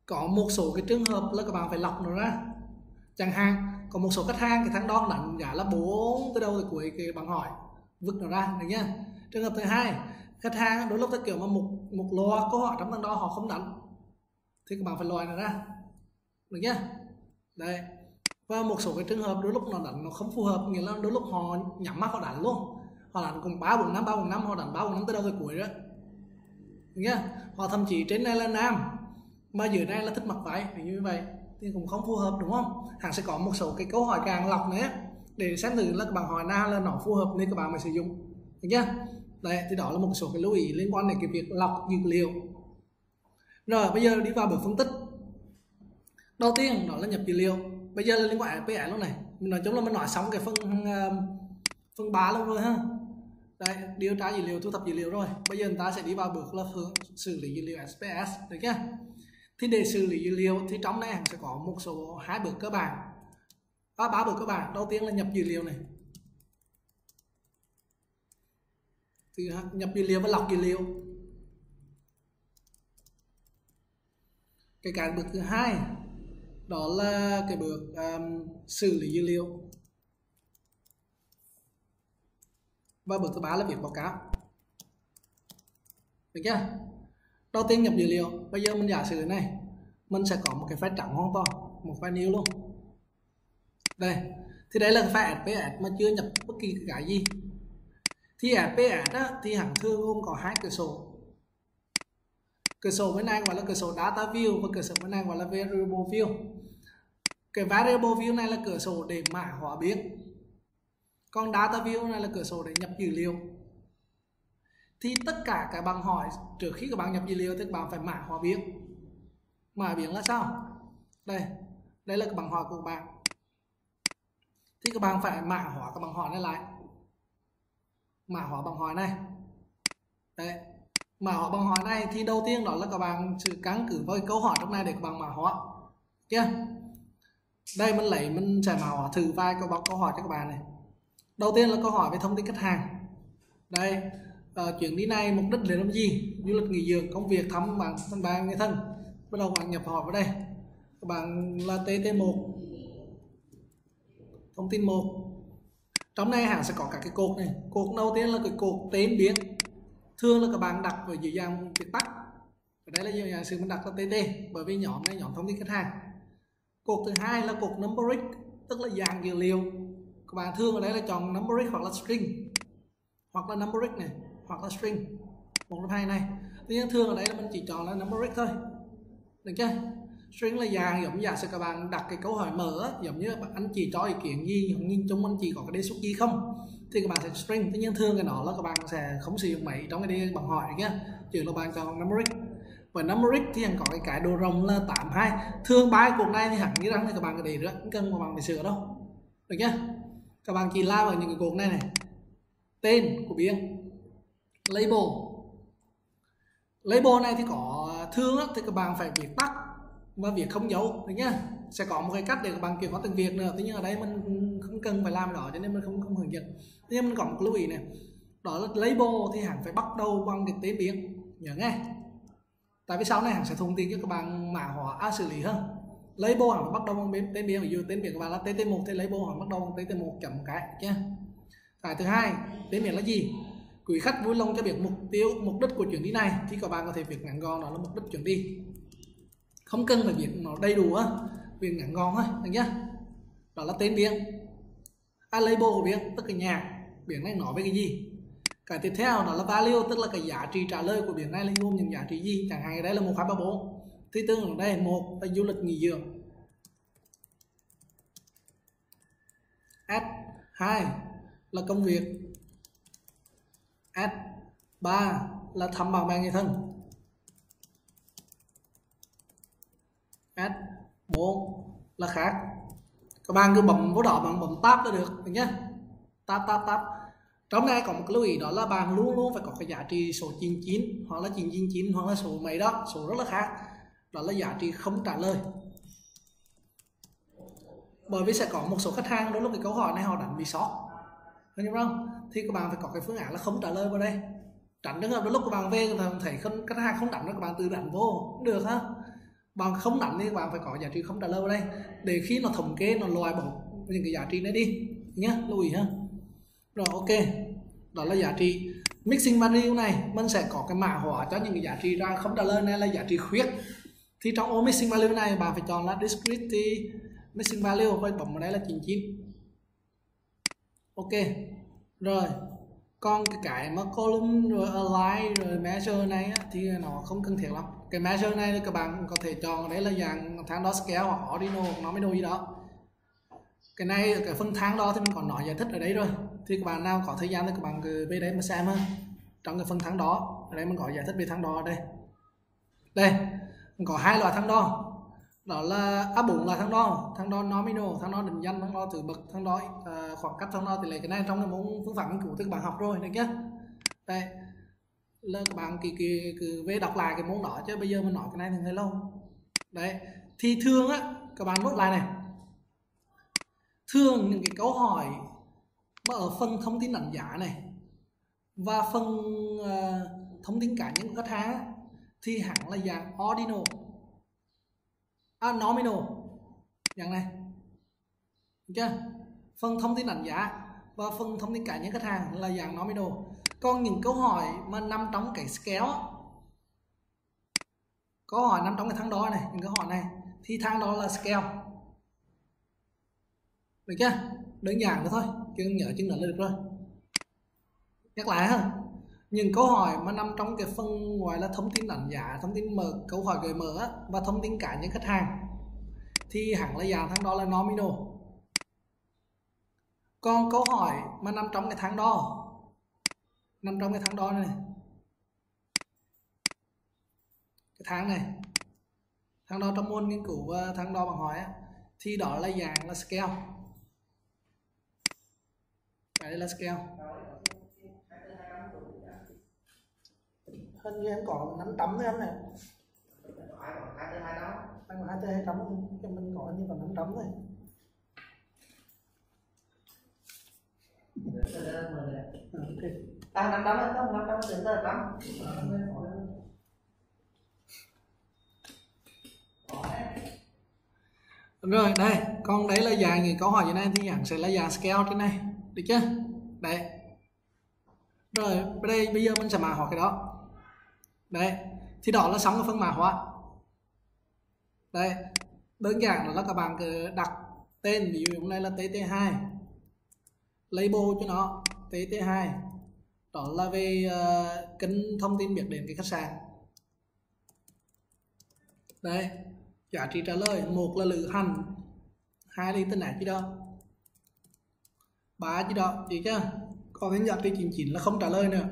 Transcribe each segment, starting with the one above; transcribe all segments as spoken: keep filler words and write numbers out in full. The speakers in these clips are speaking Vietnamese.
có một số cái trường hợp là các bạn phải lọc nó ra. Chẳng hạn có một số khách hàng cái tháng đó đánh giá là bốn từ đầu tới cuối cái bằng hỏi vứt nó ra, được nhá. Trường hợp thứ hai, khách hàng đôi lúc ta kiểu mà một một loa câu hỏi trong tháng đó họ không đánh thì các bạn phải loại nó ra, được nhá. Đấy. Và một số cái trường hợp đôi lúc nó đánh nó không phù hợp, nghĩa là đôi lúc họ nhắm mắt họ đánh luôn, họ đánh cùng ba bốn năm ba bốn năm, họ đánh ba bốn năm từ đầu tới cuối đó, được nhá. Họ thậm chí trên này là nam mà dưới này là thích mặc váy, như vậy thì cũng không phù hợp, đúng không? Hàng sẽ có một số cái câu hỏi càng lọc nữa để xem thử là các bạn hỏi nào là nó phù hợp nên các bạn mới sử dụng, được chưa? Đấy, thì đó là một số cái lưu ý liên quan đến cái việc lọc dữ liệu. Rồi bây giờ đi vào bước phân tích. Đầu tiên đó là nhập dữ liệu. Bây giờ là liên quan đến pê ét luôn này. Mình nói chung là mình nói xong cái phần phần ba luôn rồi ha. Đấy, điều tra dữ liệu, thu thập dữ liệu rồi. Bây giờ chúng ta sẽ đi vào bước là xử lý dữ liệu ét pê ét, được chưa? Thì để xử lý dữ liệu thì trong này sẽ có một số hai bước cơ bản, ba ba bước cơ bản. Đầu tiên là nhập dữ liệu này, thì nhập dữ liệu và lọc dữ liệu. Cái cái bước thứ hai đó là cái bước um, xử lý dữ liệu, và bước thứ ba là viết báo cáo, được chưa? Đầu tiên nhập dữ liệu. Bây giờ mình giả sử này mình sẽ có một cái file trắng hoàn toàn, một file new luôn. Đây, thì đây là cái file ét pê ét mà chưa nhập bất kỳ cái gì. Thì ét pê ét á, thì hẳn thường gồm có hai cửa sổ. Cửa sổ bên này gọi là cửa sổ data view và cửa sổ bên này gọi là variable view. Cái variable view này là cửa sổ để mã hóa biến, còn data view này là cửa sổ để nhập dữ liệu. Thì tất cả các bạn hỏi trước khi các bạn nhập dữ liệu thì các bạn phải mã hóa biến. Mã biến là sao? Đây, đây là các bạn hỏi của các bạn. Thì các bạn phải mã hóa các bạn hỏi này lại. Mã hóa bằng hỏi này. Đấy. Mã hóa bằng hỏi này thì đầu tiên đó là các bạn sự căn cứ với câu hỏi trong này để các bạn mã hóa. Kia. Đây mình lấy mình sẽ mã hóa thử vài câu câu hỏi cho các bạn này. Đầu tiên là câu hỏi về thông tin khách hàng. Đây, uh, chuyến đi này mục đích để làm gì? Du lịch nghỉ dưỡng, công việc, thăm bạn thân bạn người thân. Bắt đầu bạn nhập hỏi vào đây. Các bạn là tê tê một. Thông tin một. Trong này hẳn sẽ có các cái cột này. Cột đầu tiên là cái cột tên biến. Thường là các bạn đặt ở dưới dạng viết tắt. Ở đây là dưới dạng sự mình đặt là tê tê, bởi vì nhóm này nhóm thông tin khách hàng. Cột thứ hai là cột numeric, tức là dạng dữ liệu. Các bạn thường ở đây là chọn numeric hoặc là string, hoặc là numeric này, hoặc là string, một trong hai này. Tuy nhiên thường ở đây là mình chỉ chọn là numeric thôi, được chưa? String là dạng giống giả sử các bạn đặt cái câu hỏi mở, giống như anh chỉ cho ý kiến gì, nhìn chung anh chỉ có cái đề xuất gì không, thì các bạn sẽ string. Tuy nhiên thường cái đó là các bạn sẽ không sử dụng mấy trong cái đề bằng hỏi nhé, chỉ là bạn chọn numeric. Và numeric thì hẳn có cái cái đồ rồng là tám mươi hai. Thường ba cuộc này thì hẳn nghĩ rằng thì các bạn có để nữa, không cần mà bạn phải sửa đâu, được nhá. Các bạn chỉ làm ở những cái cột này này. Tên của biến, label. Label này thì có thường thì các bạn phải viết tắt và viết không dấu, được nhá. Sẽ có một cái cách để các bạn kiểm soát từng việc nữa. Tuy nhiên ở đây mình không cần phải làm đó cho nên mình không không hướng dẫn. Tuy nhiên mình có một lưu ý này, đó là label thì hẳn phải bắt đầu bằng cái tên biến, nhớ nghe. Tại vì sau này hẳn sẽ thông tin cho các bạn mã hóa à, xử lý hơn. Label hẳn bắt đầu bằng tên biến, ví dụ tên biến các bạn là tê tê một thì label hẳn bắt đầu bằng tê tê một chấm cái nhé. Cái thứ hai, tên biến là gì? Quý khách vui lòng cho biết mục tiêu, mục đích của chuyến đi này thì các bạn có thể viết ngắn gọn đó là mục đích chuyến đi. Không cần phải viết nó đầy đủ á, viết ngắn gọn thôi, được nhá. Đó là tên biến. À, label của biến tức là nhà, biến này nói về cái gì? Cái tiếp theo đó là value, tức là cái giá trị trả lời của biển này là gồm những giá trị gì, chẳng hạn đây là một hai ba bốn. Thì tương ứng đây một là du lịch nghỉ dưỡng, S hai là công việc, S ba là thăm bạn bè người thân, S bốn là khác. Các bạn cứ bấm vào đó, bạn bấm tab là được, được nhé. Tab tab tab. Trong này có một cái lưu ý đó là bạn luôn luôn phải có cái giá trị số chín chín hoặc là chín chín chín hoặc là số mấy đó, số rất là khác. Đó là giá trị không trả lời. Bởi vì sẽ có một số khách hàng đôi lúc cái câu hỏi này họ đánh bị sót, hiểu không? Thì các bạn phải có cái phương án là không trả lời vào đây. Tránh trường hợp đôi lúc các bạn về thấy khách hàng không đánh nữa, các bạn tự đánh vô cũng được ha. Bạn không đánh thì bạn phải có giá trị không trả lời vào đây để khi nó thống kê nó loại bỏ những cái giá trị này đi nhé, lưu ý ha. Rồi ok, đó là giá trị mixing value này. Mình sẽ có cái mã hóa cho những cái giá trị ra không trả lời này là giá trị khuyết. Thì trong ô mixing value này bạn phải chọn là discrete mixing value và bấm vào đây là chín chín. Ok rồi, còn cái, cái mà column rồi align rồi measure này á, thì nó không cần thiết lắm. Cái measure này các bạn có thể chọn đấy là dạng tháng đo scale hoặc ordinal hoặc nominal gì đó. Cái này cái phần tháng đo thì mình còn nói giải thích ở đấy rồi, thì các bạn nào có thời gian thì các bạn cứ về đấy mà xem ha. Trong cái phần tháng đo ở đây mình có giải thích về tháng đo ở đây. Đây mình có hai loại tháng đo, đó là áp bốn là tháng đo, tháng đo nominal, tháng đo định danh, tháng đo từ bậc, tháng đo uh, khoảng cách, tháng đo tỷ lệ. Cái này trong cái môn phương pháp nghiên cứu thì các bạn học rồi đấy nhé. Đây là các bạn kỳ kỳ cứ về đọc lại cái môn đó, chứ bây giờ mình nói cái này thì hơi lâu. Đấy thì thường á các bạn nốt lại này, thường những cái câu hỏi mà ở phần thông tin đánh giá này và phần uh, thông tin cá nhân của khách hàng á, thì hẳn là dạng ordinal, à, nominal dạng này, được chưa? Phần thông tin đánh giá và phần thông tin cá nhân khách hàng là dạng nominal. Còn những câu hỏi mà nằm trong cái scale, câu hỏi nằm trong cái thang đo này, những câu hỏi này thì thang đo là scale, được chưa? Đơn giản thôi, chứ nhớ chừng là được rồi. Nhắc lại ha, những câu hỏi mà nằm trong cái phần gọi là thông tin đánh giá, thông tin mở, câu hỏi gợi mở và thông tin cá nhân khách hàng thì hẳn là dạng thang đo là nominal. Còn câu hỏi mà nằm trong cái thang đo, nằm trong cái thang đo này, cái thang này, thang đo trong môn nghiên cứu và thang đo bằng hỏi á, thì đó là dạng là scale. Đây là scale. Hình như em có nắm tấm thôi em này. Anh có hai tê hai tấm không? Cho mình có như còn nắm tấm thôi. À, nắm tấm hay không? Nắm tấm từ từ tấm. Rồi đây, còn đấy là dạng những câu hỏi như này thì hẳn sẽ là dạng scale trên này, được chưa? Đấy. Rồi đây bây giờ mình sẽ mã hóa cái đó. Đấy, thì đó là xong cái phần mã hóa. Đây, đơn giản là các bạn cứ đặt tên, ví dụ hôm nay là tê tê hai, label cho nó tê tê hai, đó là về uh, kênh thông tin biết đến cái khách sạn. Đây, giá trị trả lời, một là lữ hành, hai là internet chứ đó, ba chứ đó, chị chưa? Còn đến giá trị chín chín là không trả lời nữa.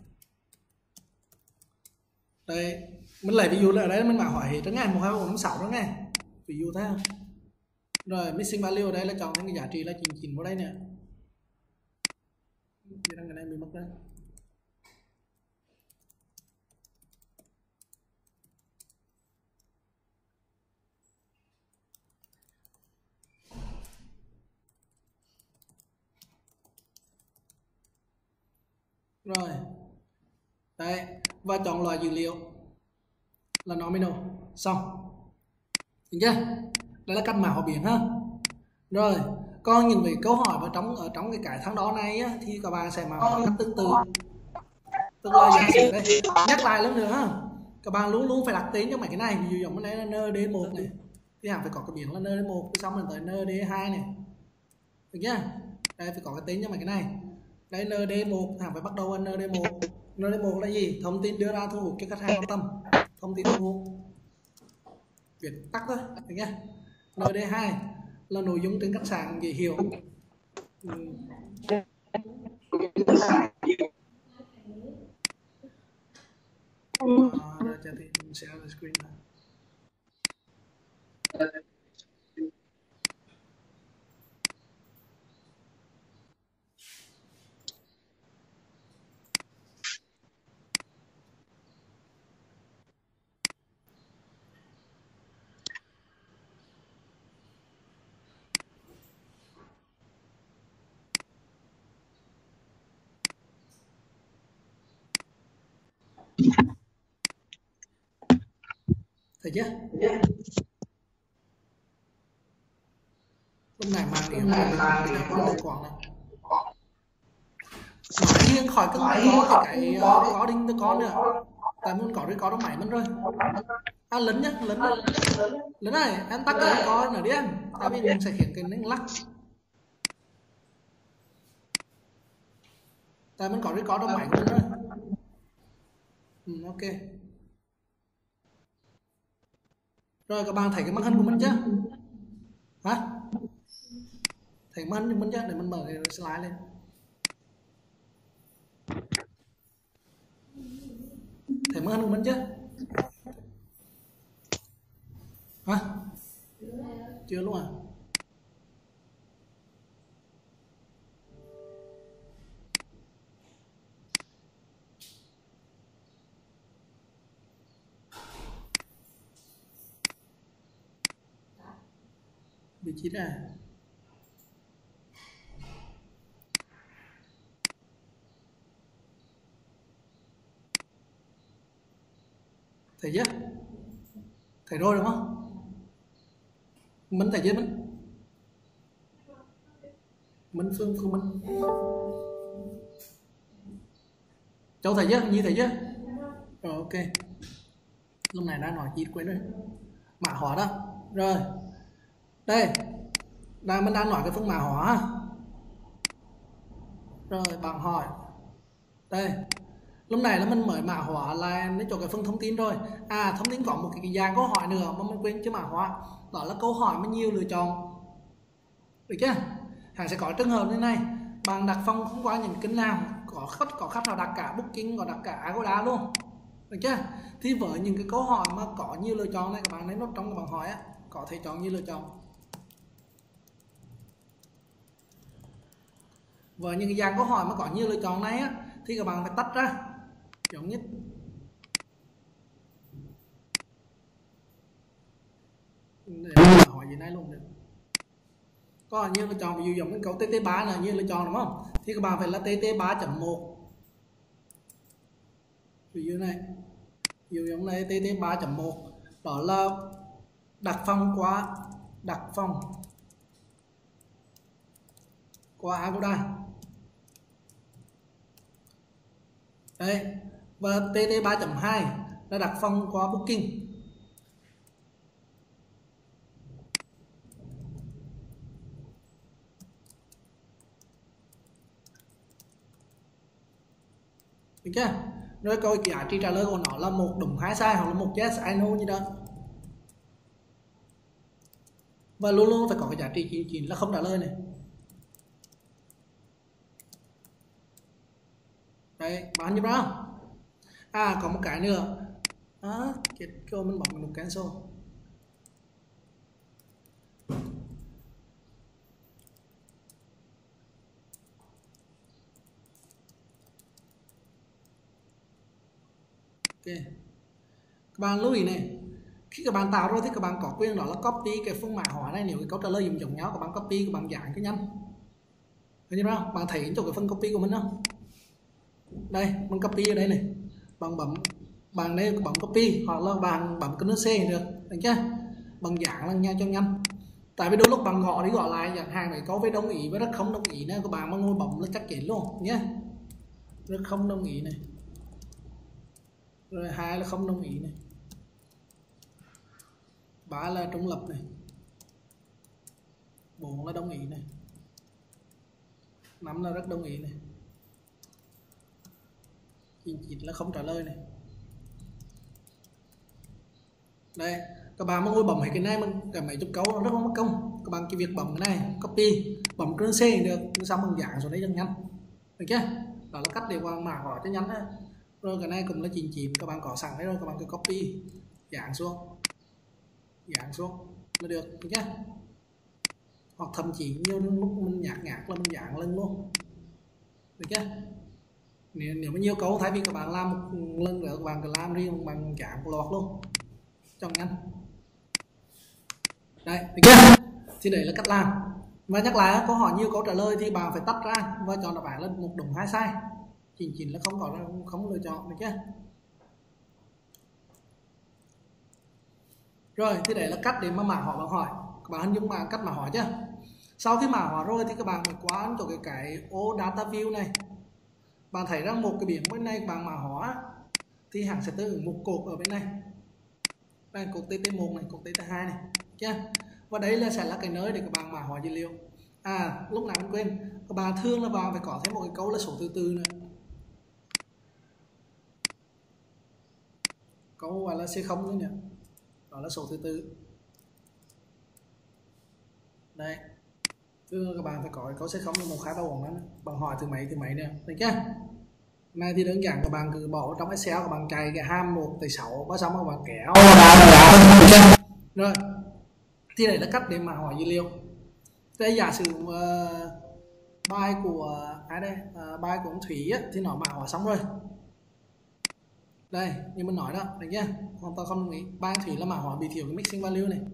Đây, mình lấy ví dụ là ở đây mình mã hỏi hết đó nghe, một hai ba bốn năm sáu đó nghe, ví dụ thế. Rồi missing value ở đây là chọn cái giá trị là chín chín vào đây nè. Cái này bị mất đấy. Rồi đấy, và chọn loại dữ liệu là nominal, xong, được chưa? Đây là cách mã hóa biến ha. Rồi còn những cái câu hỏi vào trong ở trong cái cái thang đó này á, thì các bạn sẽ mã hóa cách tương tự, tức là giả sử đây, nhắc lại lần nữa ha, các bạn luôn luôn phải đặt tên cho mấy cái này. Ví dụ giống cái này là en đê một này thì hẳn phải có cái biến là en đê một, xong rồi tới en đê hai này, được chưa? Đây phải có cái tên cho mấy cái này. Đây en đê một hẳn phải bắt đầu en đê một. en đê một là gì? Thông tin đưa ra thu hút cho khách hàng quan tâm, thông tin thu hút, viết tắt thôi, được chưa? en đê hai là nội dung trên khách sạn dễ hiểu. Ừ. À, rồi cho thì mình share the screen này. Thấy chưa? Lúc này mang điểm là con được quảng này. Nói riêng khỏi cưng có cái có đinh tôi có nữa. Tại muốn có đi có đâu mày mất rồi. À lớn nhá, lớn nhá. Lớn này, em tắt cái có nữa đi em. Tại vì mình sẽ khiến cái nó lắc. Tại mình có đi có đâu mày mất rồi. Ừ, ok. Rồi các bạn thấy cái màn hình của mình chưa? Hả? Thấy màn hình của mình chưa? Để mình mở cái slide lên. Thấy màn hình của mình chưa? Hả? Chưa luôn à? Vị trí này. Thấy chưa? Thấy rồi đúng không? Mình thấy chưa mình? Mình Phương Phương Minh. Châu thấy chưa? Nhi thấy chưa? Rồi ok. Lúc này đã nói chi quên rồi. Mã hóa đó. Rồi. Đây. Đang mình đang nói cái phương mã hóa. Rồi bạn hỏi. Đây. Lúc này là mình mới mã hóa là nó cho cái phần thông tin rồi. À thông tin có một cái dạng câu hỏi nữa mà mình quên chưa mã hóa. Đó là câu hỏi mà nhiều lựa chọn. Được chưa? Hàng sẽ có trường hợp như này. Bạn đặt phòng không qua những kênh nào. Có khách có khách nào đặt cả Booking, có đặt cả Agoda luôn. Được chưa? Thì với những cái câu hỏi mà có nhiều lựa chọn này, các bạn lấy nốt trong cái bảng hỏi á, có thể chọn nhiều lựa chọn. Với những cái dạng câu hỏi mà có nhiều lựa chọn này á, thì các bạn phải tách ra giống nhất. Để hỏi gì này luôn được. Có nhiều lựa chọn, ví dụ giống cái câu T T ba là nhiều lựa chọn đúng không? Thì các bạn phải là T T ba chấm một. Ví dụ này. Ví dụ giống này T T ba chấm một. Đó là đặt phòng qua đặt phòng qua Agoda. Đây. Và T T ba chấm hai là đặt phòng qua Booking. Được chưa? Rồi câu giá trị trả lời của nó là một đúng hai sai hoặc là một yes I know như đó. Và luôn luôn phải có cái giá trị chín chín là không trả lời này. Đấy, bán như đó. À có một cái nữa. À, kết câu mình bấm nút cancel. Ok. Các bạn lưu ý này, khi các bạn tạo rồi thì các bạn có quyền đó là copy cái phương mã hóa này. Nếu cái câu trả lời giống giống nhau, các bạn copy, các bạn dạng cho nhanh. Thấy chưa? Bạn thấy chỗ cái phần copy của mình không? Đây, mình copy ở đây này. Bạn bấm bạn đây bấm copy hoặc là bạn bấm cái nút C được, được chưa? Bằng dạng là nhanh cho nhanh. Tại vì đôi lúc bạn gõ đi gõ lại chẳng hạn phải có với đồng ý với rất không đồng ý nữa, các bạn mà ngồi bấm là chắc chắn luôn nhé. Rất không đồng ý này. Rồi hai là không đồng ý này. Ba là trung lập này. Bốn là đồng ý này. Năm là rất đồng ý này. Chín chín là không trả lời này. Đây, các bạn mà ngồi bấm cái này mình cả mấy chục câu nó rất là mất công. Các bạn cái việc bấm cái này copy, bấm cái C được, xong bằng dạng rồi đấy cho nhanh. Được chưa? Đó là cách để quang mã hóa cho nhanh đấy. Rồi cái này cũng là chín chín, các bạn có sẵn đấy rồi, các bạn cứ copy dạng xuống. Dạng xuống là được, được chưa? Hoặc thậm chí nhiều lúc mình nhạc nhạc là mình dạng lên luôn. Được chưa? Nếu, nếu mà nhiều câu thay vì các bạn làm một lần nữa các bạn cứ làm riêng bằng dạng lọt luôn cho nhanh. Đấy, được chưa? Thì đấy là cách làm. Và nhắc lại câu hỏi nhiều câu trả lời thì bạn phải tách ra và chọn đáp án là một đúng hai sai. Chín chín là không có không lựa chọn, được chưa? Rồi thì đấy là cách để mà mã hóa bằng hỏi. Các bạn hình dung mà cách mã hóa chứ. Sau khi mã hóa rồi thì các bạn mới qua cho cái cái ô data view này. Bạn thấy rằng một cái biển bên này bạn mã hóa thì hẳn sẽ tới một cột ở bên này. Đây cột tê tê một này, cột tê tê hai này, chưa? Và đấy là sẽ là cái nơi để các bạn mã hóa dữ liệu. À, lúc nào mình quên, các bạn thường là vào phải có thêm một cái câu là số thứ tư nữa. Câu gọi là xê không nữa nhỉ. Đó là số thứ tư. Đây. Thường các bạn phải có cái câu xê không là một hai ba bốn đó. Bằng hỏi từ mấy từ mấy nữa, được chưa? Này thì đơn giản các bạn cứ bỏ trong Excel, các bạn cài cái ham một từ sáu và xong các bạn kéo. Rồi. Thì đấy là cách để mà hỏi dữ liệu. Đây giả sử uh, bài của ai đây? Uh, bài của ông Thủy á, thì nó mã hóa xong rồi. Đây, như mình nói đó, được chưa? Hoàn toàn không nghĩ. Bài Thủy là mã hóa bị thiểu cái mixing value này.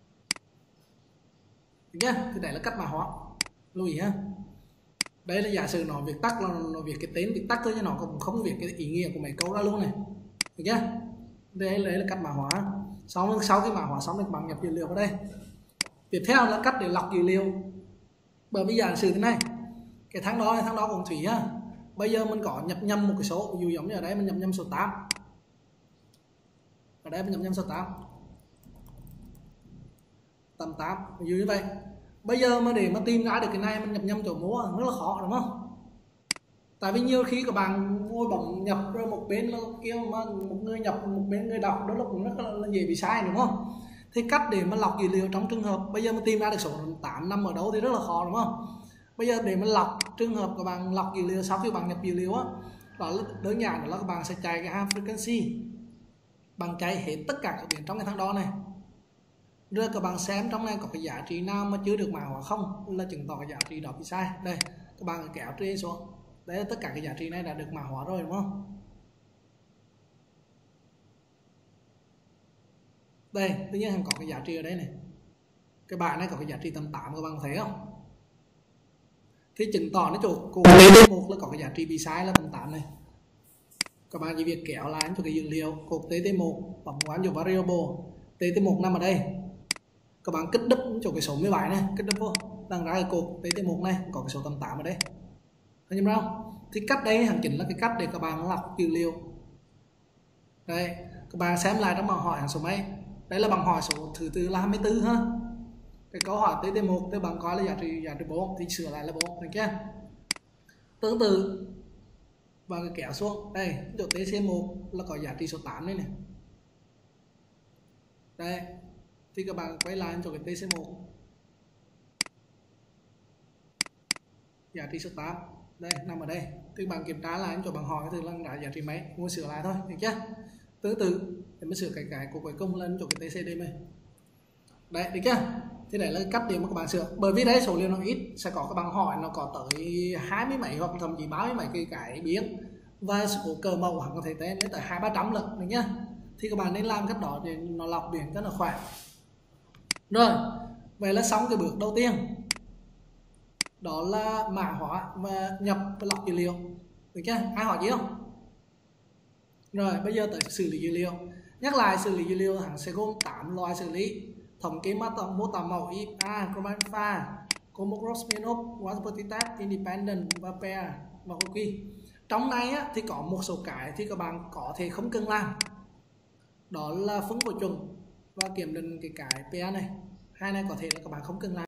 Được chưa? Thì đấy là cách mã hóa. Lưu ý ha. Đây là giả sử nó việc tắt là nó việc cái tên việc tắt thôi chứ nó cũng không việc cái ý nghĩa của mấy câu ra luôn này. Được chưa? Đây, đây là cách mã hóa. Sau sau khi mã hóa xong thì các bạn nhập dữ liệu vào đây. Tiếp theo là cách để lọc dữ liệu. Bởi vì giả sử thế này, cái tháng đó tháng đó của Thủy ha. Bây giờ mình có nhập nhầm một cái số, ví dụ giống như ở đây mình nhập nhầm số tám. Ở đây mình nhập nhầm số tám. Tầm tám, ví dụ như vậy. Bây giờ mà để mà tìm ra được cái này mình nhập nhầm chỗ múa rất là khó đúng không? Tại vì nhiều khi các bạn ngồi bấm nhập rồi một bên nó kêu mà một người nhập một bên người đọc đó là cũng rất là, là dễ bị sai đúng không? Thì cách để mà lọc dữ liệu trong trường hợp bây giờ mà tìm ra được số tám nằm ở đâu thì rất là khó đúng không? Bây giờ để mà lọc trường hợp các bạn lọc dữ liệu sau khi bạn nhập dữ liệu á, đó là đơn giản đó là các bạn sẽ chạy cái ham frequency, bằng chạy hết tất cả các biển trong cái thang đó này. Rồi các bạn xem trong này có cái giá trị nào mà chưa được mã hóa không, là chứng tỏ cái giá trị đó bị sai. Đây, các bạn kéo trên xuống. Đấy là tất cả cái giá trị này đã được mã hóa rồi đúng không? Đây, tự nhiên có cái giá trị ở đây này. Cái bài này có cái giá trị tầm tám, các bạn thấy không? Thì chứng tỏ nó chỗ cô một là có cái giá trị bị sai là tầm tám này. Các bạn chỉ việc kéo lại cho cái dữ liệu cột tê tê một, bấm quán vào variable tê tê một nằm ở đây. Các bạn kích đúp chỗ cái số mười bảy này, kích đúp vô, đang ra cái cột tê tê một này có cái số tầm tám ở đây. Thấy không? Thì cách đây hẳn chính là cái cách để các bạn lọc dữ liệu. Đây, các bạn xem lại trong bằng hỏi hàng số mấy. Đấy là bằng hỏi số thứ tư là hai mươi tư ha. Cái câu hỏi tê tê một thì bạn coi là giá trị giá trị bốn thì sửa lại là bốn, được chưa? Tương tự và cái kéo xuống đây, chỗ tê xê một là có giá trị số tám đây này. Đây, thì các bạn quay lại chỗ cái tê xê một, giá trị số tám đây nằm ở đây. Thì bạn kiểm tra lại chỗ bằng hỏi cái thứ là giá trị mấy, muốn sửa lại thôi, được chưa? Tương tự để mới sửa cái cái của cuối cùng lên chỗ cái tê xê đê này. Đấy, được chưa? Thế đấy là cách để mà các bạn sửa. Bởi vì đấy số liệu nó ít, sẽ có các bạn hỏi nó có tới hai mươi mấy hoặc thậm chí ba mươi mấy cái cái biến, và số cờ màu hẳn có thể đến tới hai ba trăm lần, được nhá. Thì các bạn nên làm cách đó để nó lọc biển rất là khỏe. Rồi, vậy là xong cái bước đầu tiên. Đó là mã hóa và nhập và lọc dữ liệu. Được chưa? Ai hỏi gì không? Rồi, bây giờ tới xử lý dữ liệu. Nhắc lại xử lý dữ liệu hẳn sẽ gồm tám loại xử lý. Thống kê mô tả, mô tả mẫu i ép a, Command Alpha, Combo Spin-off, One Multitask, Independent và Pair và Cookie. Trong này á, thì có một số cái thì các bạn có thể không cần làm. Đó là phân phối chuẩn và kiểm định cái cái pair này. Hai này có thể là các bạn không cần làm.